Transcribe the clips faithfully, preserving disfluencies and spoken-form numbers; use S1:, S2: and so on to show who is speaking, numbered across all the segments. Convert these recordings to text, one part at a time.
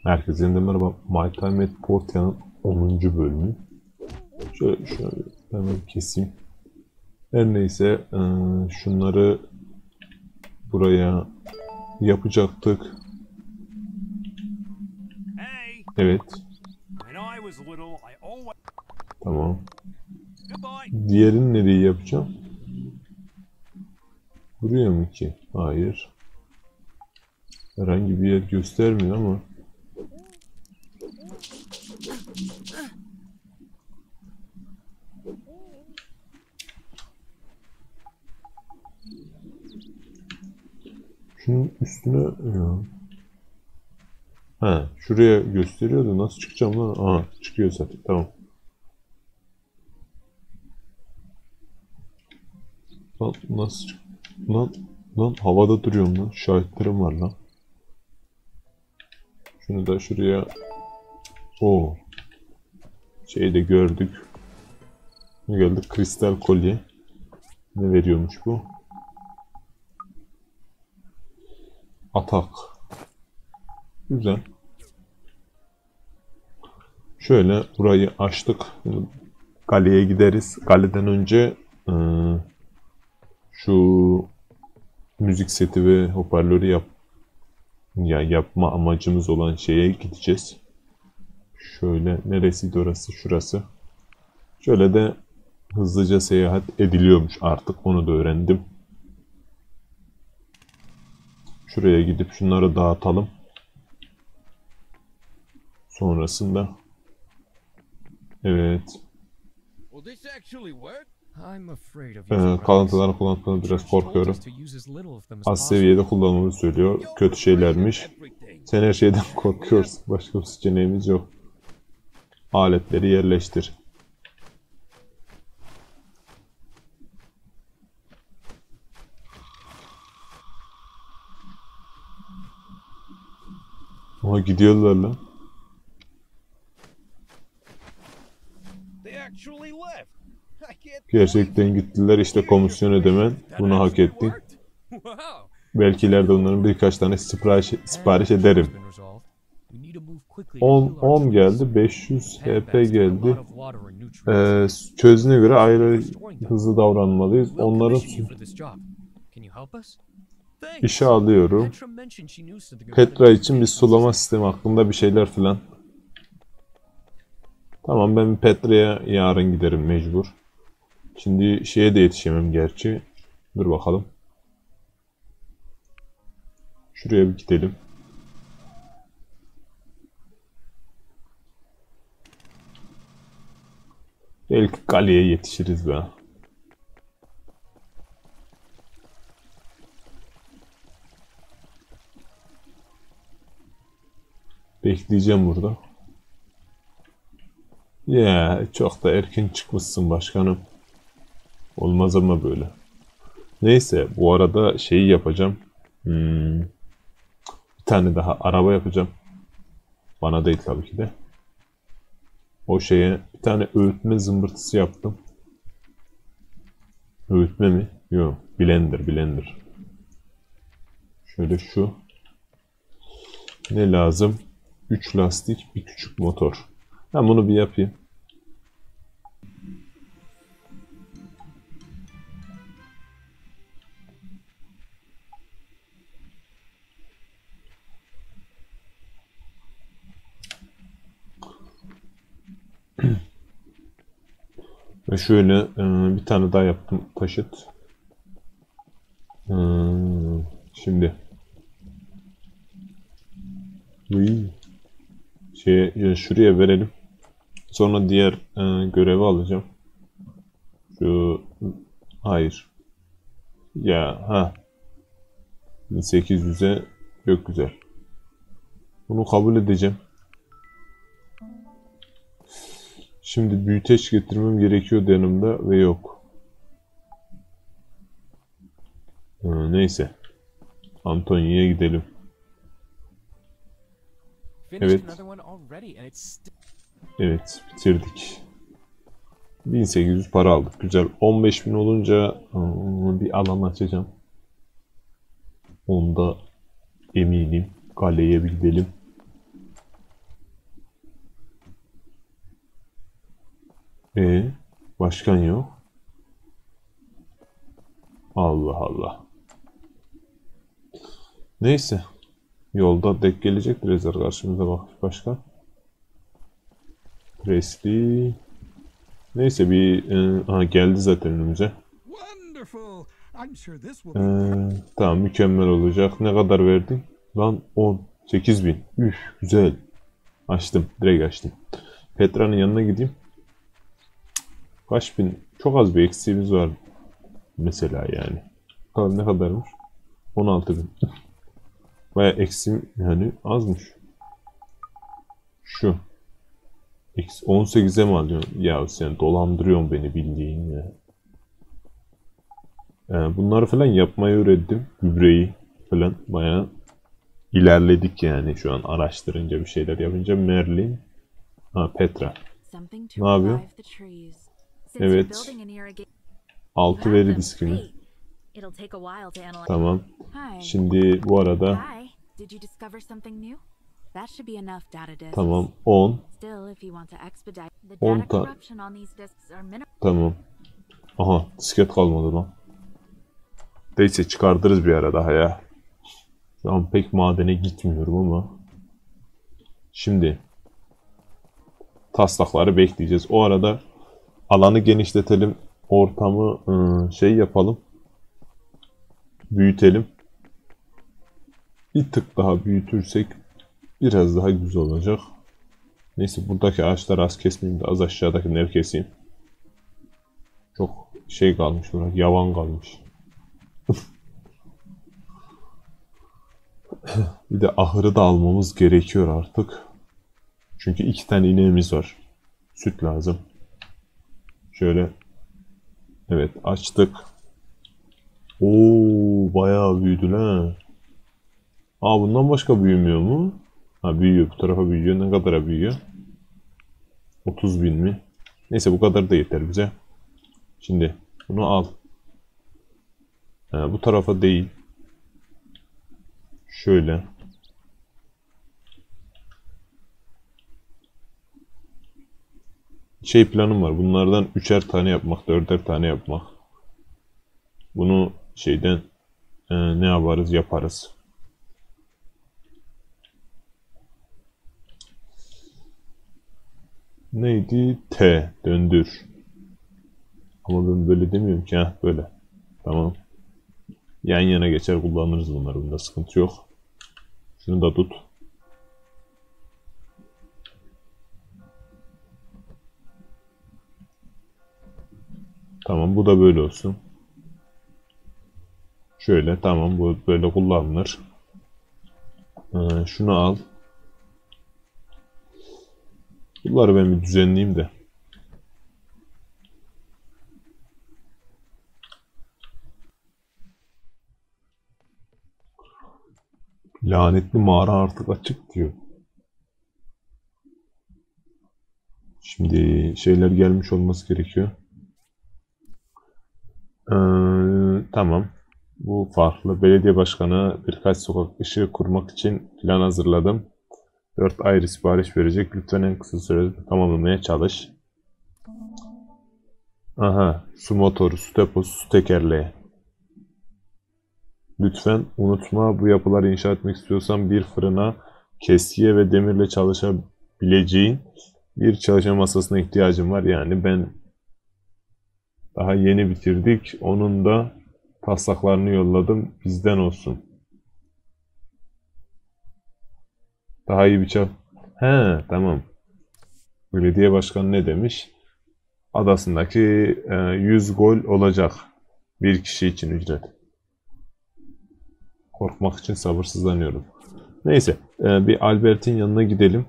S1: Herkese yeniden merhaba. My Time at Portia'nın onuncu bölümü. Şöyle, şöyle hemen keseyim. Her neyse şunları buraya yapacaktık. Evet. Tamam. Diğerini nereye yapacağım? Buraya mı ki? Hayır. Herhangi bir yer göstermiyor ama. Şunun üstüne ya. Ha, şuraya gösteriyordu. Nasıl çıkacağım lan? Aha, çıkıyor zaten. Tamam. Lan nasıl çık... Lan, lan havada duruyorum lan. Şahitlerim var lan. Şunu da şuraya. Oo. Şeyi de gördük. Ne geldi? Kristal kolye. Ne veriyormuş bu? Atak. Güzel. Şöyle burayı açtık. Galeye gideriz. Galeden önce ıı, şu müzik seti ve hoparlörü yap ya yapma amacımız olan şeye gideceğiz. Şöyle neresiydi orası? Şurası. Şöyle de hızlıca seyahat ediliyormuş artık. Onu da öğrendim. Şuraya gidip şunları dağıtalım. Sonrasında evet. Ee, kalıntılarını kullanmaktan biraz korkuyorum. Az seviyede kullanılmayı söylüyor. Kötü şeylermiş. Sen her şeyden korkuyorsun. Başka bir seçeneğimiz yok. Aletleri yerleştir. Ama gidiyorlar lan. Gerçekten gittiler. İşte komisyon ödemen. Bunu hak ettin. Belki ileride onların birkaç tane sipariş, sipariş ederim. on, on geldi. beş yüz H P geldi. Ee, çözüne göre ayrı hızlı davranmalıyız. Onların işe alıyorum. Petra için bir sulama sistemi hakkında bir şeyler filan. Tamam, ben Petra'ya yarın giderim mecbur. Şimdi şeye de yetişemem gerçi. Dur bakalım. Şuraya bir gidelim. Belki kaleye yetişiriz be. Bekleyeceğim burada. Ya çok da erken çıkmışsın başkanım. Olmaz ama böyle. Neyse, bu arada şeyi yapacağım. Hmm, bir tane daha araba yapacağım. Bana değil tabii ki de. O şeye bir tane öğütme zımbırtısı yaptım. Öğütme mi? Yok. Blender, blender. Şöyle şu. Ne lazım? üç lastik, bir küçük motor. Ben bunu bir yapayım. Ve şöyle e, bir tane daha yaptım taşıt. E, şimdi şey şuraya verelim. Sonra diğer e, görevi alacağım. Şu hayır. Ya ha. bin sekiz yüze çok güzel. Bunu kabul edeceğim. Şimdi büyüteç getirmem gerekiyor yanımda ve yok. Ha, neyse. Antonio'ya gidelim. Evet. Evet, bitirdik. bin sekiz yüz para aldık. Güzel. on beş bin olunca bir alan açacağım. Onda eminim. Kaleye bir gidelim. E başkan yok. Allah Allah. Neyse. Yolda denk gelecektir ezer karşımıza bak başkan. Presley. Neyse bir e, aha, geldi zaten önümüze. Ee, tamam mükemmel olacak. Ne kadar verdin? Lan on. sekiz bin. Üf güzel. Açtım. Direkt açtım. Petra'nın yanına gideyim. Kaç bin? Çok az bir eksiğimiz var. Mesela yani. Bakalım ne kadarmış? on altı bin. Baya eksim yani azmış. Şu. on sekize mi alıyorsun? Ya sen dolandırıyorsun beni bildiğin ya. Yani bunları falan yapmayı öğrendim. Gübreyi falan bayağı ilerledik yani şu an araştırınca bir şeyler yapınca. Merlin. Ha Petra. Ne yapıyor? Evet. Altı veri diskimi. Tamam. Şimdi bu arada tamam on. on ta tamam. Aha disket kalmadı lan. Neyse çıkartırız bir ara daha ya. Şu an pek madene gitmiyorum ama. Şimdi taslakları bekleyeceğiz. O arada alanı genişletelim. Ortamı ıı, şey yapalım. Büyütelim. Bir tık daha büyütürsek biraz daha güzel olacak. Neyse buradaki ağaçları az kesmeyeyim de az aşağıdakileri keseyim. Çok şey kalmış burada. Yavan kalmış. Bir de ahırı da almamız gerekiyor artık. Çünkü iki tane ineğimiz var. Süt lazım. Şöyle. Evet açtık. Oo bayağı büyüdü lan. Aa bundan başka büyümüyor mu? Ha büyüyor. Bu tarafa büyüyor. Ne kadara büyüyor? otuz bin mi? Neyse bu kadar da yeter bize. Şimdi bunu al. Ha, bu tarafa değil. Şöyle. Şey planım var. Bunlardan üçer tane yapmak, dörder tane yapmak. Bunu şeyden e, ne yaparız yaparız. Neydi? T. Döndür. Ama ben böyle demiyorum ki. Heh, böyle. Tamam. Yan yana geçer kullanırız bunları. Bunda sıkıntı yok. Şunu da tut. Tamam bu da böyle olsun. Şöyle tamam bu böyle kullanılır. Ee, şunu al. Bunları ben bir düzenleyeyim de. Lanetli mağara artık açık diyor. Şimdi şeyler gelmiş olması gerekiyor. Ee, tamam. Bu farklı. Belediye başkanı birkaç sokak ışığı kurmak için plan hazırladım. dört ayrı sipariş verecek. Lütfen en kısa sürede tamamlamaya çalış. Aha. Su motoru, su deposu, su tekerleği. Lütfen unutma bu yapıları inşa etmek istiyorsan bir fırına, kesiye ve demirle çalışabileceğin bir çalışma masasına ihtiyacım var. Yani ben daha yeni bitirdik. Onun da taslaklarını yolladım. Bizden olsun. Daha iyi bir çal... He tamam. Belediye başkanı ne demiş? Adasındaki e, yüz gol olacak. Bir kişi için ücret. Korkmak için sabırsızlanıyorum. Neyse e, bir Albert'in yanına gidelim.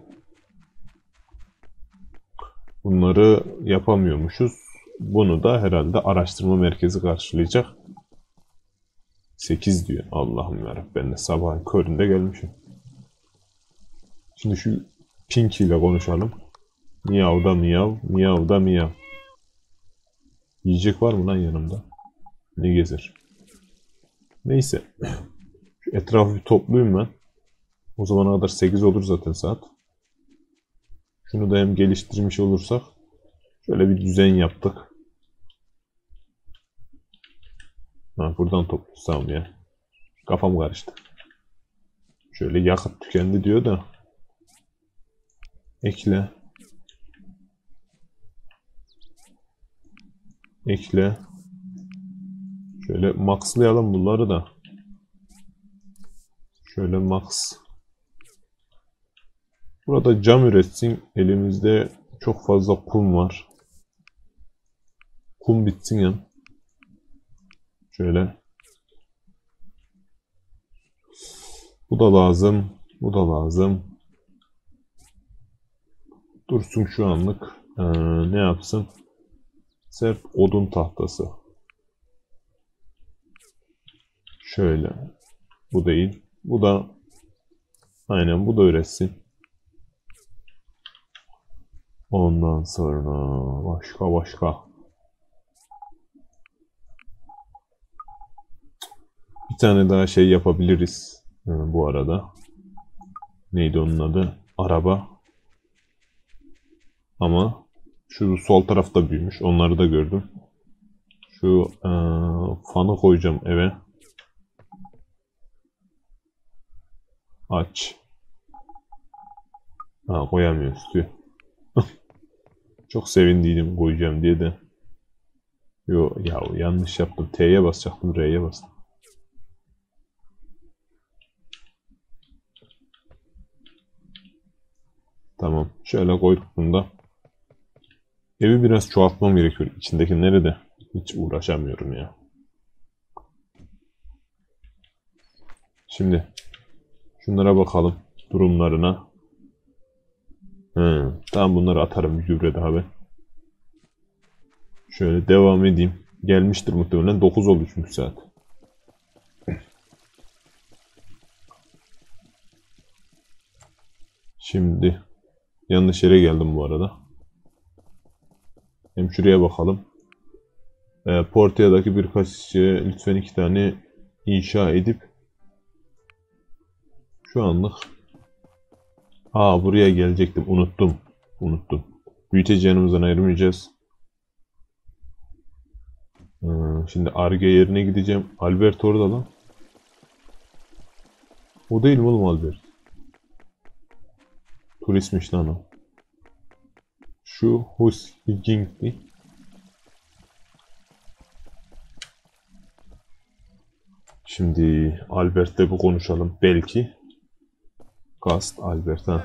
S1: Bunları yapamıyormuşuz. Bunu da herhalde araştırma merkezi karşılayacak. sekiz diyor. Allah'ım yarabbim ben de sabahın köründe gelmişim. Şimdi şu Pinky ile konuşalım. Miyav da miyav, miyav da miyav. Yiyecek var mı lan yanımda? Ne gezer? Neyse. Şu etrafı bir toplayayım ben. O zamana kadar sekiz olur zaten saat. Şunu da hem geliştirmiş olursak. Şöyle bir düzen yaptık. Ha, buradan toplasam ya. Kafam karıştı. Şöyle yakıt tükendi diyor da. Ekle. Ekle. Şöyle maxlayalım bunları da. Şöyle max. Burada cam üretsin. Elimizde çok fazla kum var. Kum bitsin ya. Şöyle. Bu da lazım. Bu da lazım. Dursun şu anlık. Ee, ne yapsın? Sert odun tahtası. Şöyle. Bu değil. Bu da aynen bu da üretsin. Ondan sonra başka başka. Bir tane daha şey yapabiliriz. Ee, bu arada. Neydi onun adı? Araba. Ama şu sol tarafta büyümüş. Onları da gördüm. Şu ee, fanı koyacağım eve. Aç. Ha, koyamıyoruz diyor. Çok sevindiydim koyacağım diye de. Yo ya yanlış yaptım. T'ye basacaktım. R'ye bastım. Tamam. Şöyle koyduk bunu da. Evi biraz çoğaltmam gerekiyor. İçindeki nerede? Hiç uğraşamıyorum ya. Şimdi şunlara bakalım. Durumlarına. Hı, tamam bunları atarım bir gübre daha ben. Şöyle devam edeyim. Gelmiştir muhtemelen. dokuz oldu çünkü saat. Şimdi yanlış yere geldim bu arada. Hem şuraya bakalım. E, Portia'daki birkaç işçiye lütfen iki tane inşa edip şu anlık aa buraya gelecektim. Unuttum. Unuttum. Büyüteci yanımızdan ayırmayacağız. Ee, şimdi Ar-Ge yerine gideceğim. Albert orada lan. O değil mi oğlum Albert? Turistmiş lan o. Şu Hus Higing'li. Şimdi Albert'le bir konuşalım. Belki. Kast Albert ha.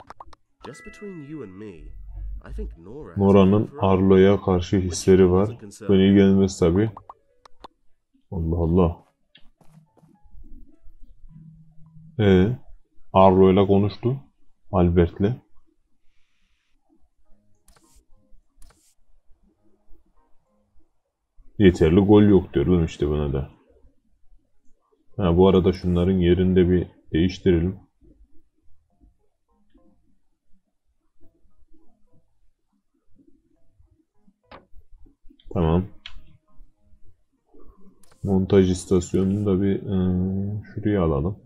S1: Nora'nın Arlo'ya karşı hisleri var. Beni ilgilenmez tabi. Allah Allah. Ee, Arlo'yla konuştu. Albert'le. Yeterli gol yok diyorum işte buna da. Ha, bu arada şunların yerinde bir değiştirelim. Tamam. Montaj istasyonunu da bir ıı, şuraya alalım.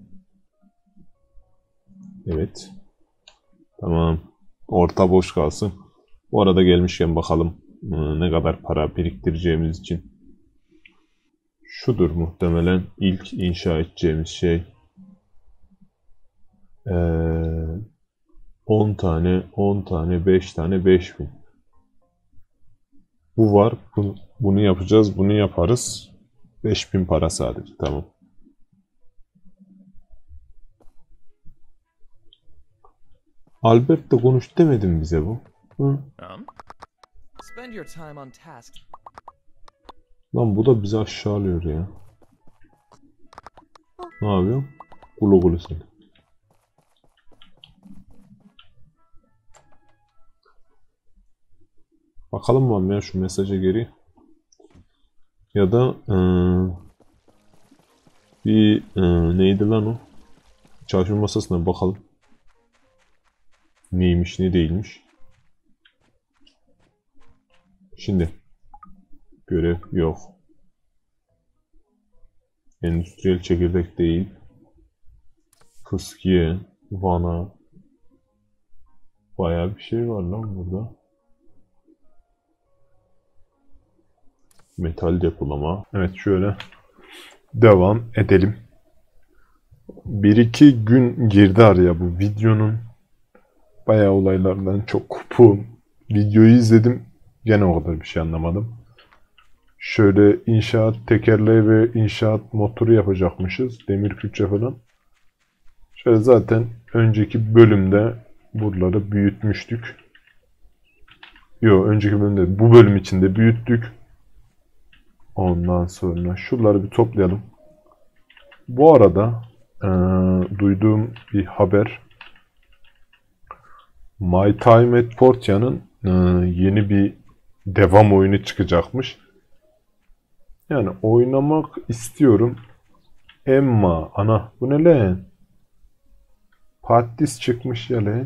S1: Evet. Tamam. Orta boş kalsın. Bu arada gelmişken bakalım ıı, ne kadar para biriktireceğimiz için. Şudur muhtemelen ilk inşa edeceğimiz şey. Ee, on tane, on tane, beş tane, beş bin. Bu var. Bu, bunu yapacağız. Bunu yaparız. beş bin para sadece. Tamam. Albert de konuş demedim bize bu. Hı? Lan bu da bizi aşağılıyor ya. Ne yapıyor? Kulu kulu seni. Bakalım mı ya şu mesaja geri. Ya da ıı, bir ıı, neydi lan o? Çalışma masasına bakalım. Neymiş ne değilmiş. Şimdi. Görev yok. Endüstriyel çekirdek değil. Fıskiye, vana. Bayağı bir şey var lan burada. Metal depolama. Evet, şöyle devam edelim. Bir iki gün girdi araya bu videonun. Bayağı olaylardan çok kopuğum. Videoyu izledim. Gene o kadar bir şey anlamadım. Şöyle inşaat tekerleği ve inşaat motoru yapacakmışız. Demir külçe falan. Şöyle zaten önceki bölümde buraları büyütmüştük. Yok, önceki bölümde, bu bölüm içinde büyüttük. Ondan sonra şuraları bir toplayalım. Bu arada ee, duyduğum bir haber. My Time at Portia'nın ee, yeni bir devam oyunu çıkacakmış. Yani oynamak istiyorum. Emma ana bu ne lan? Patis çıkmış ya lan.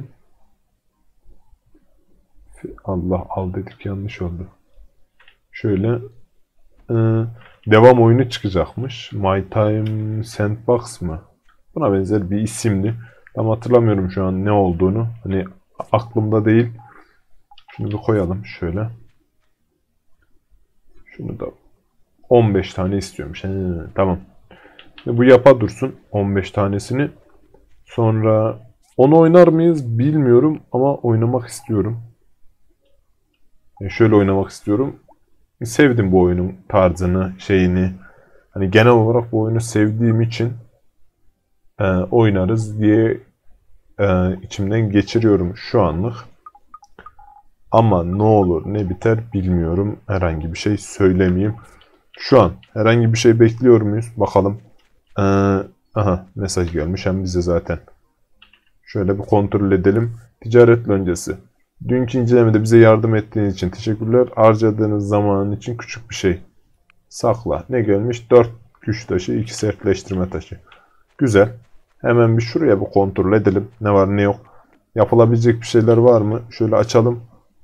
S1: Allah, al dedik, yanlış oldu. Şöyle e, devam oyunu çıkacakmış. My Time Sandbox mı? Buna benzer bir isimdi. Tam hatırlamıyorum şu an ne olduğunu. Hani aklımda değil. Şunu bir koyalım şöyle. Şunu da on beş tane istiyormuş. He, tamam. Bu yapa dursun on beş tanesini. Sonra onu oynar mıyız bilmiyorum ama oynamak istiyorum. Yani şöyle oynamak istiyorum. Sevdim bu oyunun tarzını, şeyini. Hani genel olarak bu oyunu sevdiğim için e, oynarız diye e, içimden geçiriyorum şu anlık. Ama ne olur ne biter bilmiyorum. Herhangi bir şey söylemeyeyim. Şu an herhangi bir şey bekliyor muyuz? Bakalım. Ee, aha, mesaj gelmiş hem bize zaten. Şöyle bir kontrol edelim. Ticaret öncesi. Dünkü incelemede bize yardım ettiğiniz için teşekkürler. Harcadığınız zamanın için küçük bir şey. Sakla. Ne gelmiş? dört güç taşı, iki sertleştirme taşı. Güzel. Hemen bir şuraya bir kontrol edelim. Ne var ne yok. Yapılabilecek bir şeyler var mı? Şöyle açalım.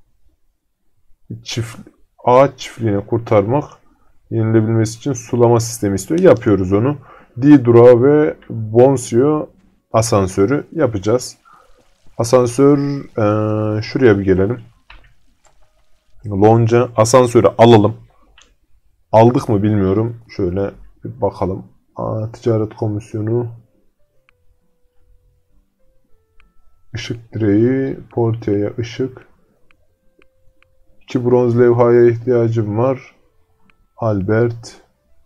S1: Çift, ağaç çiftliğini kurtarmak. Yenilebilmesi için sulama sistemi istiyor. Yapıyoruz onu. D durağı ve Bonsio asansörü yapacağız. Asansör ee, şuraya bir gelelim. Lonca asansörü alalım. Aldık mı bilmiyorum. Şöyle bir bakalım. Aa, ticaret komisyonu. Işık direği. Portia'ya ışık. İki bronz levhaya ihtiyacım var. Albert.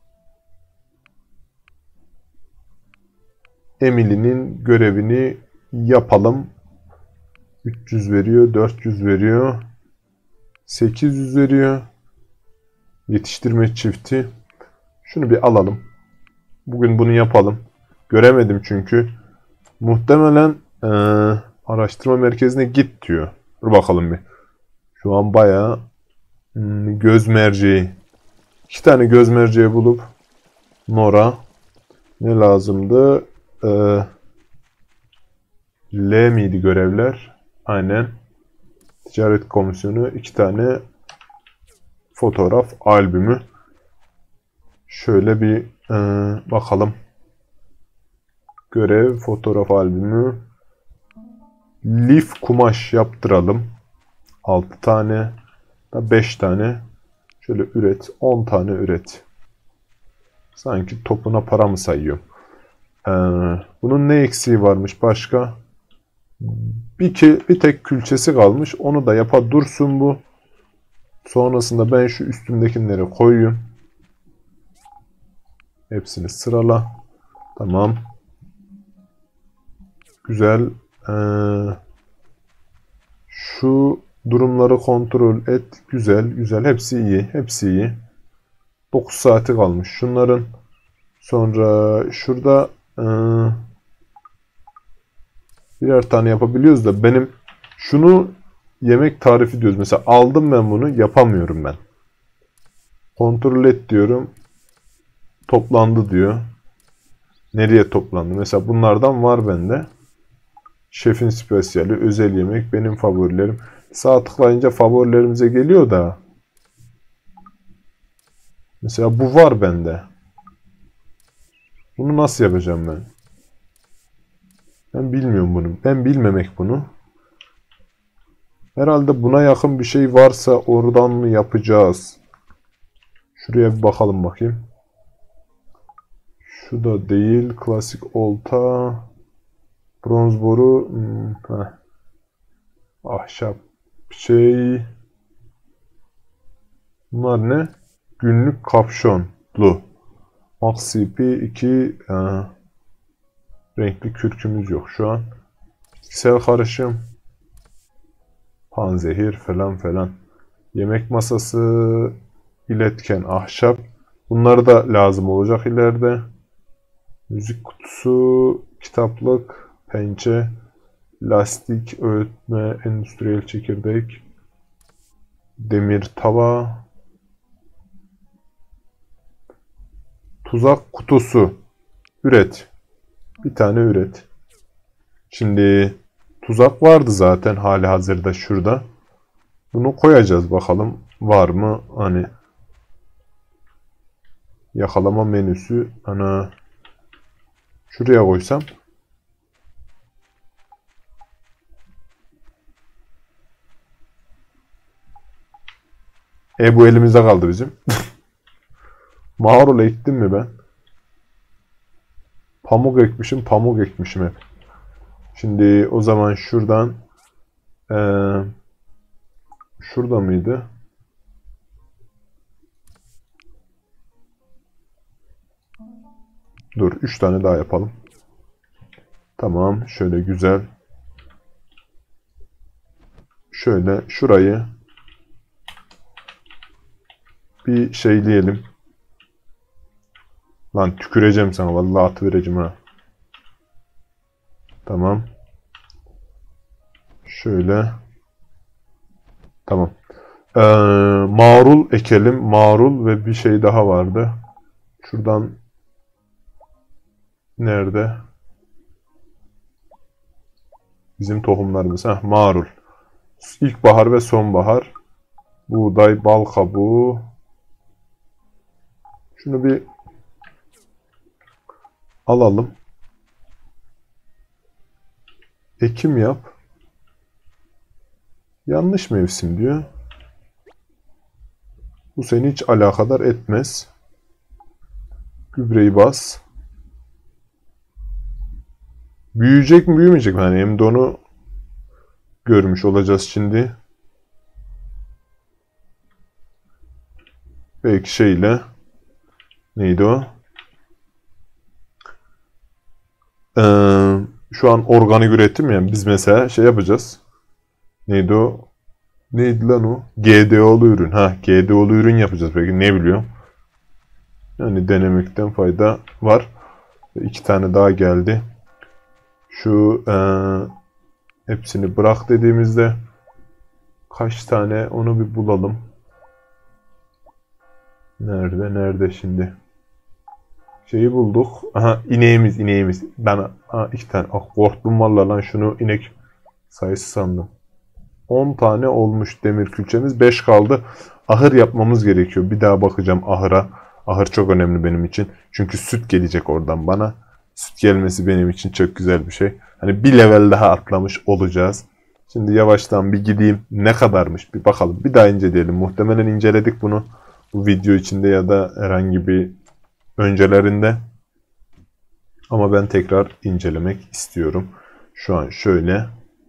S1: Emily'nin görevini yapalım. üç yüz veriyor. dört yüz veriyor. sekiz yüz veriyor. Yetiştirme çifti. Şunu bir alalım. Bugün bunu yapalım. Göremedim çünkü. Muhtemelen ee, araştırma merkezine git diyor. Dur bakalım bir. Şu an bayağı hmm, göz merceği. İki tane göz merceği bulup Nora ne lazımdı? Ee, L miydi görevler? Aynen. Ticaret komisyonu, iki tane fotoğraf albümü. Şöyle bir e, bakalım. Görev, fotoğraf albümü. Lif kumaş yaptıralım. altı tane. beş tane. Şöyle üret. on tane üret. Sanki topuna para mı sayıyorum? Ee, bunun ne eksiği varmış başka? Bir, ki, bir tek külçesi kalmış. Onu da yapa dursun bu. Sonrasında ben şu üstümdekileri koyayım. Hepsini sırala. Tamam. Güzel. Ee, şu durumları kontrol et. Güzel. Güzel. Hepsi iyi. Hepsi iyi. dokuz saati kalmış şunların. Sonra şurada ee, birer tane yapabiliyoruz da benim şunu yemek tarifi diyoruz. Mesela aldım ben bunu, yapamıyorum ben. Kontrol et diyorum. Toplandı diyor. Nereye toplandı? Mesela bunlardan var bende. Şefin spesiyali, özel yemek, benim favorilerim. Sağ tıklayınca favorilerimize geliyor da. Mesela bu var bende. Bunu nasıl yapacağım ben? Ben bilmiyorum bunu. Ben bilmemek bunu. Herhalde buna yakın bir şey varsa oradan mı yapacağız? Şuraya bir bakalım bakayım. Şu da değil. Klasik olta. Bronz boru. Hmm, heh. Ahşap şey. Bunlar ne? Günlük kapşonlu. Max C P iki. E, renkli kürkümüz yok şu an. Bitkisel karışım. Panzehir falan falan. Yemek masası. İletken ahşap. Bunlar da lazım olacak ileride. Müzik kutusu. Kitaplık. Pençe. Lastik. Öğütme. Endüstriyel çekirdek. Demir tava. Tuzak kutusu. Üret. Bir tane üret. Şimdi tuzak vardı zaten hali hazırda şurada. Bunu koyacağız bakalım. Var mı? Hani yakalama menüsü. Ana şuraya koysam. E bu elimizde kaldı bizim. Marul ektim mi ben? Pamuk ekmişim, pamuk ekmişim hep. Şimdi o zaman şuradan ee, şurada mıydı? Dur, üç tane daha yapalım. Tamam, şöyle güzel. Şöyle şurayı bir şeyleyelim. Lan tüküreceğim sana. Vallahi atıvereceğim ha. Tamam. Şöyle. Tamam. Ee, marul ekelim. Marul ve bir şey daha vardı. Şuradan nerede? Bizim tohumlarımız. Heh, marul. İlkbahar ve sonbahar. Buğday, bal kabuğu. Şunu bir alalım. Ekim yap. Yanlış mevsim diyor. Bu seni hiç alakadar etmez. Gübreyi bas. Büyüyecek mi büyümeyecek mi? Yani hem de onu görmüş olacağız şimdi. Belki şeyle neydi o? Ee, şu an organik üretim yani biz mesela şey yapacağız. Neydi o? Neydi lan o? G D O'lu ürün. Ha, G D O'lu ürün yapacağız peki ne biliyorum. Yani denemekten fayda var. İki tane daha geldi. Şu ee, hepsini bırak dediğimizde kaç tane onu bir bulalım. Nerede? Nerede şimdi? Şeyi bulduk. Aha ineğimiz ineğimiz. Ben aha, iki tane. Ah, korktum valla lan şunu inek sayısı sandım. on tane olmuş demir külçemiz. beş kaldı. Ahır yapmamız gerekiyor. Bir daha bakacağım ahıra. Ahır çok önemli benim için. Çünkü süt gelecek oradan bana. Süt gelmesi benim için çok güzel bir şey. Hani bir level daha atlamış olacağız. Şimdi yavaştan bir gideyim. Ne kadarmış bir bakalım. Bir daha inceleyelim. Muhtemelen inceledik bunu. Bu video içinde ya da herhangi bir öncelerinde. Ama ben tekrar incelemek istiyorum. Şu an şöyle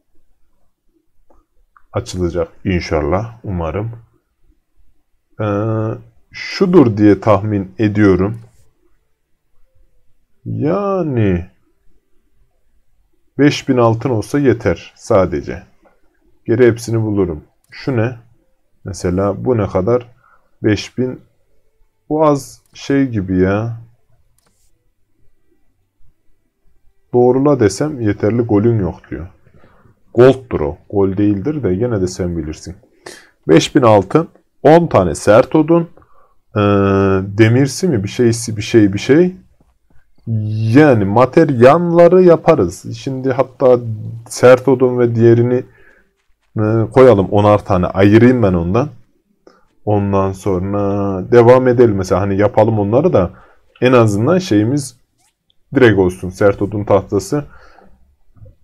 S1: açılacak inşallah. Umarım. Ee, şudur diye tahmin ediyorum. Yani beş bin altın olsa yeter sadece. Geri hepsini bulurum. Şu ne? Mesela bu ne kadar? beş bin. Bu az şey gibi ya. Doğrula desem yeterli golün yok diyor. Gold'dur o. Gol değildir de gene de sen bilirsin. beş bin altın. on tane sert odun. Ee, demirsi mi? Bir şeysi bir şey bir şey. Yani materyalları yaparız. Şimdi hatta sert odun ve diğerini e, koyalım. onar tane ayırayım ben ondan. Ondan sonra devam edelim. Mesela hani yapalım onları da en azından şeyimiz direkt olsun. Sert odun tahtası.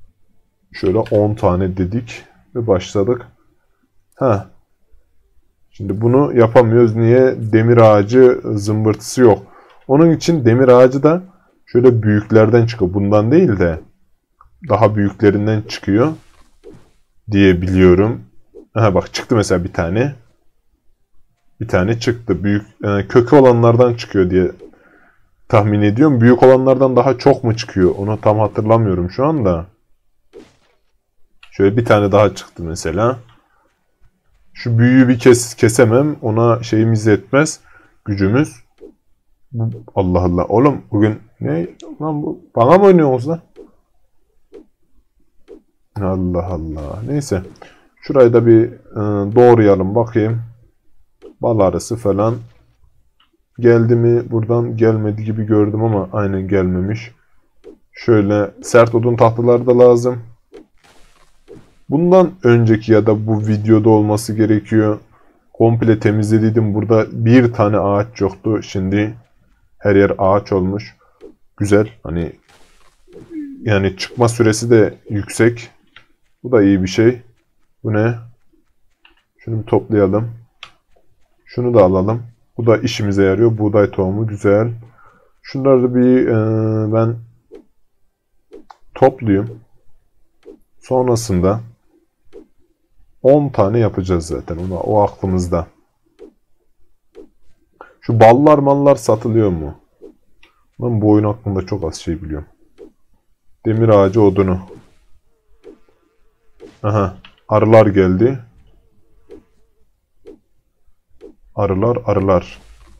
S1: Şöyle on tane dedik ve başladık. Ha. Şimdi bunu yapamıyoruz. Niye? Demir ağacı zımbırtısı yok. Onun için demir ağacı da şöyle büyüklerden çıkıyor. Bundan değil de daha büyüklerinden çıkıyor diye biliyorum. Aha bak çıktı mesela bir tane. Bir tane çıktı. Büyük yani kökü olanlardan çıkıyor diye tahmin ediyorum. Büyük olanlardan daha çok mu çıkıyor? Onu tam hatırlamıyorum şu anda. Şöyle bir tane daha çıktı mesela. Şu büyüyü bir kes kesemem. Ona şeyimiz yetmez. Gücümüz. Allah Allah. Oğlum bugün ne? Lan bu bana mı oynuyorsunuz lan? Allah Allah. Neyse. Şurayı da bir e, doğrayalım bakayım. Bal arısı falan. Geldi mi? Buradan gelmedi gibi gördüm ama aynen gelmemiş. Şöyle sert odun tahtaları da lazım. Bundan önceki ya da bu videoda olması gerekiyor. Komple temizlediydim. Burada bir tane ağaç yoktu. Şimdi her yer ağaç olmuş. Güzel. Hani yani çıkma süresi de yüksek. Bu da iyi bir şey. Bu ne? Şunu bir toplayalım. Şunu da alalım. Bu da işimize yarıyor. Buğday tohumu güzel. Şunları da bir e, ben toplayayım. Sonrasında on tane yapacağız zaten. Ona, o aklımızda. Şu ballar mallar satılıyor mu? Ben bu oyun hakkında çok az şey biliyorum. Demir ağacı odunu. Aha. Arılar geldi. Arılar arılar.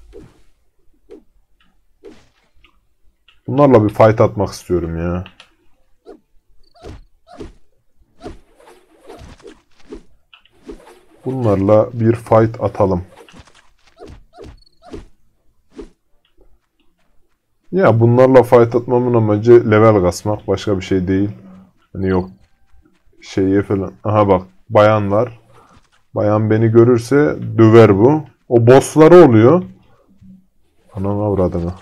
S1: Bunlarla bir fight atmak istiyorum ya. Bunlarla bir fight atalım. Ya bunlarla fight atmamın amacı level kasmak. Başka bir şey değil. Hani yok şeye falan. Aha bak bayan var. Bayan beni görürse döver bu. O bossları oluyor. Anam avradını.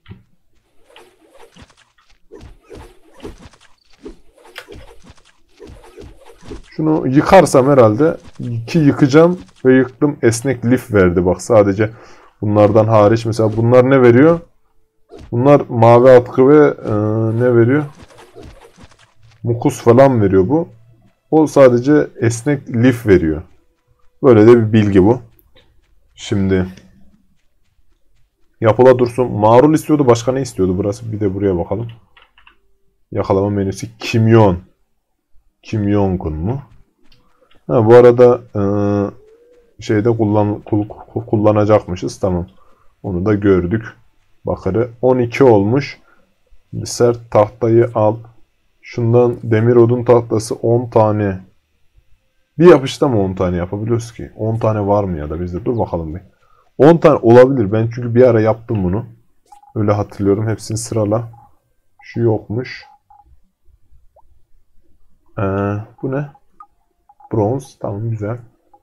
S1: Şunu yıkarsam herhalde ki yıkacağım ve yıktım esnek lif verdi bak sadece bunlardan hariç. Mesela bunlar ne veriyor? Bunlar mavi atkı ve e, ne veriyor? Mukus falan veriyor bu. O sadece esnek lif veriyor. Böyle de bir bilgi bu. Şimdi yapıla dursun. Marul istiyordu. Başka ne istiyordu burası? Bir de buraya bakalım. Yakalama menüsü kimyon. Kimyon mu? Ha, bu arada e, şeyde kullan, kullanacakmışız. Tamam. Onu da gördük. Bakırı on iki olmuş. Bir sert tahtayı al. Şundan demir odun tahtası on tane. Bir yapışta mı on tane yapabiliyoruz ki? on tane var mı ya da bizde? Dur bakalım bir. on tane olabilir. Ben çünkü bir ara yaptım bunu. Öyle hatırlıyorum. Hepsini sırala. Şu yokmuş. Ee, bu ne? Bronz. Tamam güzel.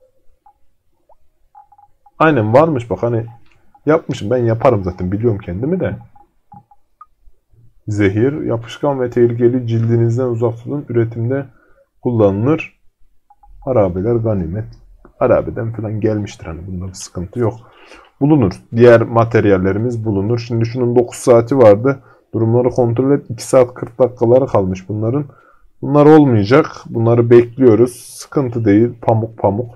S1: Aynen varmış bak hani yapmışım. Ben yaparım zaten. Biliyorum kendimi de. Zehir. Yapışkan ve tehlikeli cildinizden uzak tutun. Üretimde kullanılır. Harabeler ganimet. Harabeden falan gelmiştir. Hani bunda bir sıkıntı yok. Bulunur. Diğer materyallerimiz bulunur. Şimdi şunun dokuz saati vardı. Durumları kontrol et. iki saat kırk dakikaları kalmış bunların. Bunlar olmayacak. Bunları bekliyoruz. Sıkıntı değil. Pamuk pamuk.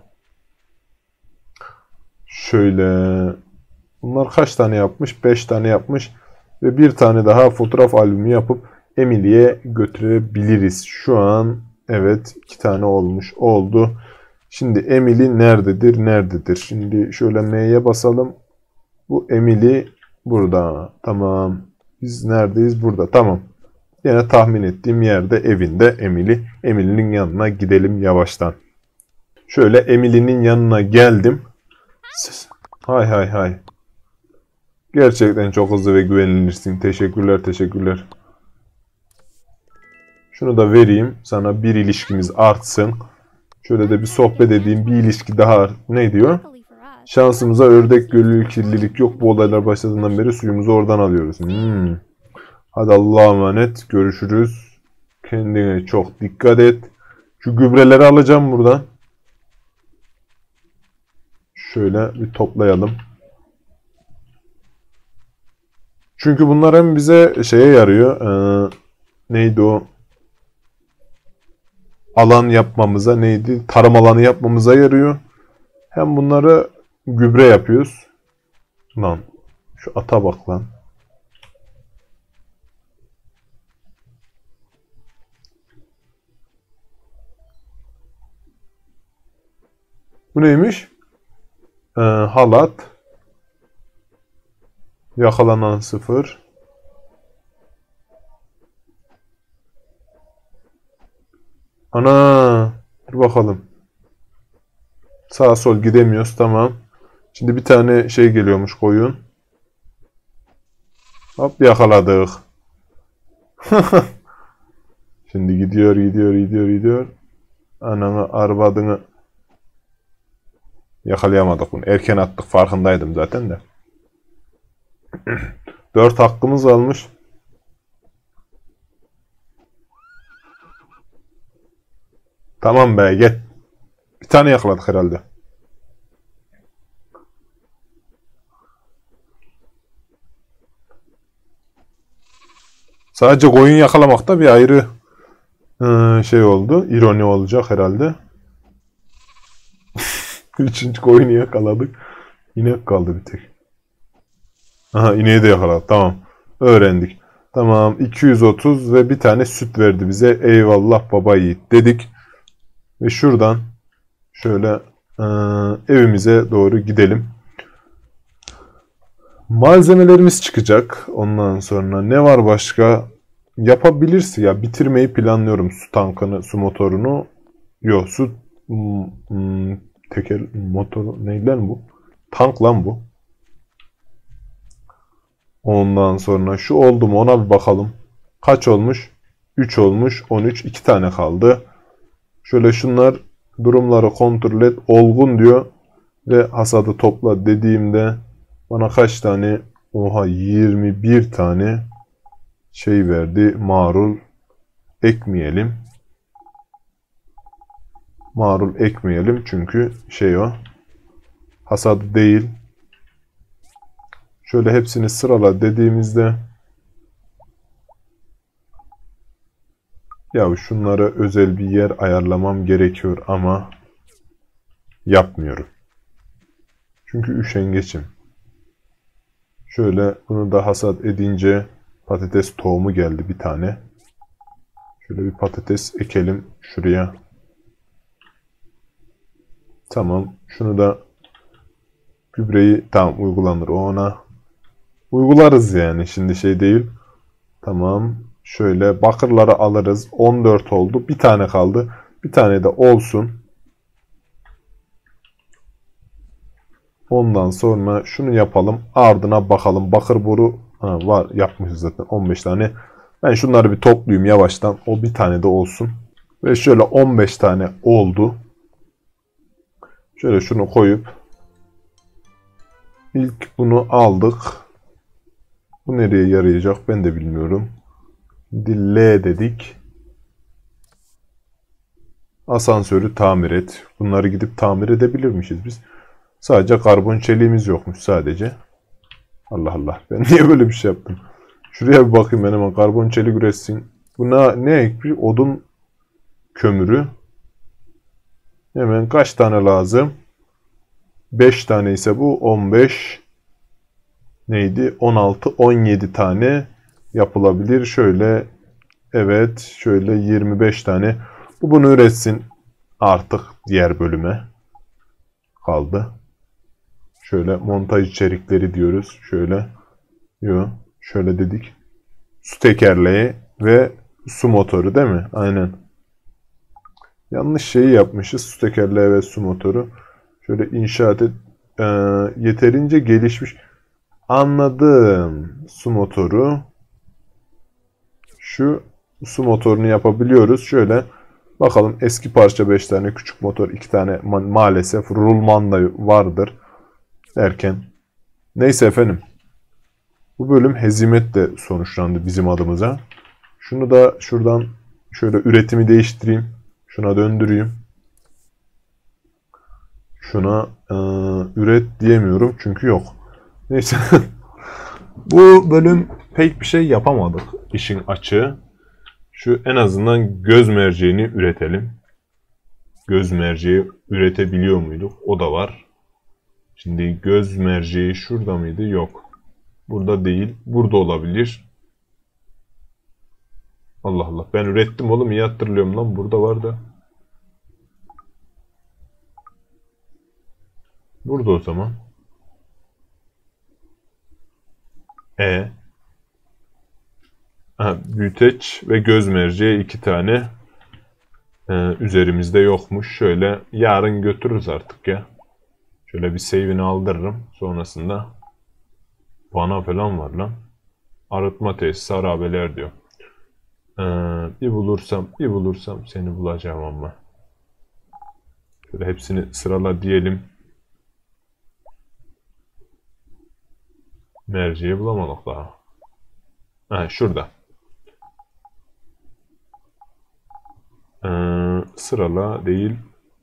S1: Şöyle. Bunlar kaç tane yapmış? beş tane yapmış. Ve bir tane daha fotoğraf albümü yapıp Emily'ye götürebiliriz. Şu an evet iki tane olmuş. Oldu. Şimdi Emily nerededir? Nerededir? Şimdi şöyle M'ye basalım. Bu Emily burada. Tamam. Biz neredeyiz? Burada. Tamam. Yine tahmin ettiğim yerde evinde Emily. Emily'nin yanına gidelim yavaştan. Şöyle Emily'nin yanına geldim. Hay hay hay. Gerçekten çok hızlı ve güvenilirsin. Teşekkürler teşekkürler. Şunu da vereyim. Sana bir ilişkimiz artsın. Şöyle de bir sohbet edeyim. Bir ilişki daha ne diyor? Şansımıza ördek gölü kirlilik yok. Bu olaylar başladığından beri suyumuzu oradan alıyoruz. Hmm. Hadi Allah'a emanet. Görüşürüz. Kendine çok dikkat et. Şu gübreleri alacağım buradan. şöyle bir toplayalım. Çünkü bunlar hem bize şeye yarıyor. Ee, neydi o? Alan yapmamıza neydi? Tarım alanı yapmamıza yarıyor. Hem bunları gübre yapıyoruz. Lan şu ata bak lan. Bu neymiş? Ee, halat. Yakalanan sıfır. Ana. Dur bakalım. Sağa sol gidemiyoruz. Tamam. Şimdi bir tane şey geliyormuş koyun. Hop yakaladık. Şimdi gidiyor gidiyor gidiyor gidiyor. Ananı arvadını. Yakalayamadık bunu. Erken attık farkındaydım zaten de. Dört hakkımız almış. Tamam be gel. Bir tane yakaladık herhalde. Sadece koyun yakalamakta bir ayrı şey oldu. İroni olacak herhalde. Üçüncü koyunu yakaladık. İnek kaldı bir tek. Aha ineği de yakaladık. Tamam. Öğrendik. Tamam. iki yüz otuz ve bir tane süt verdi bize. Eyvallah baba yiğit dedik. Ve şuradan şöyle e, evimize doğru gidelim. Malzemelerimiz çıkacak. Ondan sonra ne var başka? Yapabilirsin ya. Bitirmeyi planlıyorum su tankını, su motorunu. Yok su hmm, teker motoru neydi lan bu? Tank lan bu. Ondan sonra şu oldu mu ona bir bakalım. Kaç olmuş? üç olmuş. on üç. iki tane kaldı. Şöyle şunlar durumları kontrol et. Olgun diyor. Ve hasadı topla dediğimde bana kaç tane? Oha yirmi bir tane şey verdi. Marul ekmeyelim. Marul ekmeyelim. Çünkü şey o. Hasadı değil. Şöyle hepsini sırala dediğimizde ya şunlara özel bir yer ayarlamam gerekiyor ama yapmıyorum. Çünkü üşengeçim. Şöyle bunu da hasat edince patates tohumu geldi bir tane. Şöyle bir patates ekelim şuraya. Tamam. Şunu da gübreyi tam uygulanır o ona. Uygularız yani. Şimdi şey değil. Tamam. Şöyle bakırları alırız. on dört oldu. Bir tane kaldı. Bir tane de olsun. Ondan sonra şunu yapalım. Ardına bakalım. Bakır boru ha, var. Yapmışız zaten on beş tane. Ben şunları bir toplayayım yavaştan. O bir tane de olsun. Ve şöyle on beş tane oldu. Şöyle şunu koyup ilk bunu aldık. Bu nereye yarayacak ben de bilmiyorum. L dedik. Asansörü tamir et. Bunları gidip tamir edebilirmişiz biz. Sadece karbon çeliğimiz yokmuş sadece. Allah Allah. Ben niye böyle bir şey yaptım? Şuraya bir bakayım ben hemen. Karbon çelik üretsin. Bu ne, ne ekmiş? Odun kömürü. Hemen kaç tane lazım? beş tane ise bu. on beş. Neydi? on altı, on yedi tane yapılabilir. Şöyle evet. Şöyle yirmi beş tane. Bu bunu üretsin. Artık diğer bölüme kaldı. Şöyle montaj içerikleri diyoruz. Şöyle. Yo, şöyle dedik. Su tekerleği ve su motoru değil mi? Aynen. Yanlış şeyi yapmışız. Su tekerleği ve su motoru. Şöyle inşaat et. Ee, yeterince gelişmiş. Anladım. Su motoru. Şu su motorunu yapabiliyoruz. Şöyle bakalım eski parça beş tane, küçük motor iki tane ma maalesef rulman da vardır derken. Neyse efendim. Bu bölüm hezimetle sonuçlandı bizim adımıza. Şunu da şuradan şöyle üretimi değiştireyim. Şuna döndüreyim. Şuna e, üret diyemiyorum çünkü yok. Neyse. Bu bölüm pek bir şey yapamadık işin açığı. Şu en azından göz merceğini üretelim. Göz merceği üretebiliyor muyduk? O da var. Şimdi göz merceği şurada mıydı? Yok. Burada değil. Burada olabilir. Allah Allah. Ben ürettim oğlum. İyi hatırlıyorum lan. Burada vardı. Burada o zaman. E. Ha, büyüteç ve göz merceği iki tane. Ee, üzerimizde yokmuş. Şöyle yarın götürürüz artık ya. Şöyle bir save'ini aldırırım. Sonrasında vana falan var lan. Arıtma tesisi harabeler diyor. Ee, bir bulursam bir bulursam seni bulacağım ama. Şöyle hepsini sırala diyelim. Merceği bulamadık daha. Ha, şurada. Ee, sırala değil.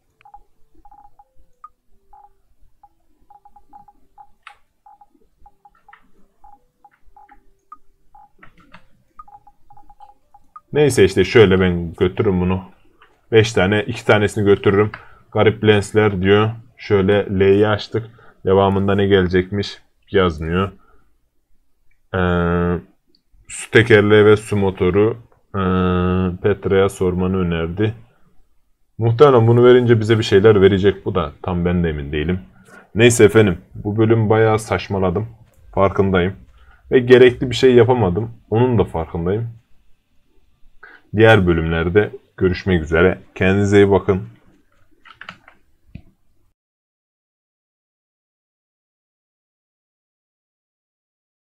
S1: Neyse işte şöyle ben götürürüm bunu. beş tane, iki tanesini götürürüm. Garip lensler diyor. Şöyle L'yi açtık. Devamında ne gelecekmiş yazmıyor. Ee, su tekerleği ve su motoru ee, Petra'ya sormanı önerdi. Muhtemelen bunu verince bize bir şeyler verecek bu da. Tam ben de emin değilim. Neyse efendim. Bu bölüm bayağı saçmaladım. Farkındayım. Ve gerekli bir şey yapamadım. Onun da farkındayım. Diğer bölümlerde görüşmek üzere. Kendinize iyi bakın.